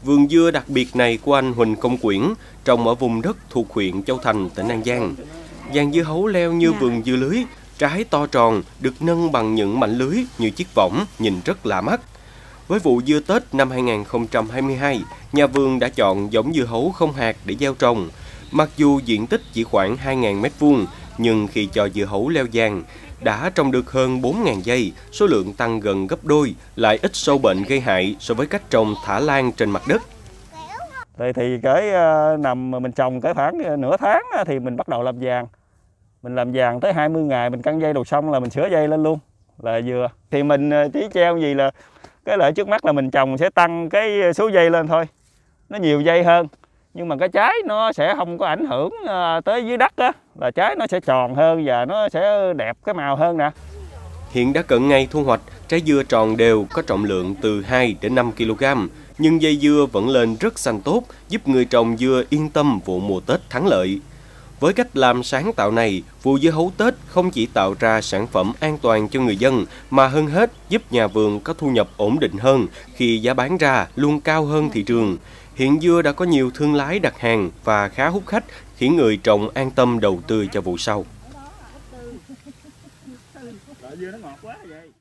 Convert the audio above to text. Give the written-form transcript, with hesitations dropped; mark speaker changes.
Speaker 1: Vườn dưa đặc biệt này của anh Huỳnh Công Quyển trồng ở vùng đất thuộc huyện Châu Thành, tỉnh An Giang. Dàn dưa hấu leo như vườn dưa lưới, trái to tròn, được nâng bằng những mảnh lưới như chiếc võng, nhìn rất lạ mắt. Với vụ dưa Tết năm 2022, nhà vườn đã chọn giống dưa hấu không hạt để gieo trồng. Mặc dù diện tích chỉ khoảng 2.000 m², nhưng khi cho dưa hấu leo giàn, đã trồng được hơn 4.000 dây, số lượng tăng gần gấp đôi, lại ít sâu bệnh gây hại so với cách trồng thả lan trên mặt đất.
Speaker 2: Thì nằm mình trồng khoảng nửa tháng thì mình bắt đầu làm giàn. Mình làm giàn tới 20 ngày mình căng dây đầu xong là mình sửa dây lên luôn là dừa. Thì mình chỉ treo gì là cái lợi trước mắt là mình trồng sẽ tăng cái số dây lên thôi. Nó nhiều dây hơn. Nhưng mà cái trái nó sẽ không có ảnh hưởng tới dưới đất á, là trái nó sẽ tròn hơn và nó sẽ đẹp cái màu hơn nè.
Speaker 1: Hiện đã cận ngày thu hoạch, trái dưa tròn đều có trọng lượng từ 2 đến 5 kg, nhưng dây dưa vẫn lên rất xanh tốt, giúp người trồng dưa yên tâm vụ mùa Tết thắng lợi. Với cách làm sáng tạo này, vụ dưa hấu Tết không chỉ tạo ra sản phẩm an toàn cho người dân, mà hơn hết giúp nhà vườn có thu nhập ổn định hơn khi giá bán ra luôn cao hơn thị trường. Hiện dưa đã có nhiều thương lái đặt hàng và khá hút khách, khiến người trồng an tâm đầu tư cho vụ sau.
Speaker 2: Dưa nó ngọt quá vậy.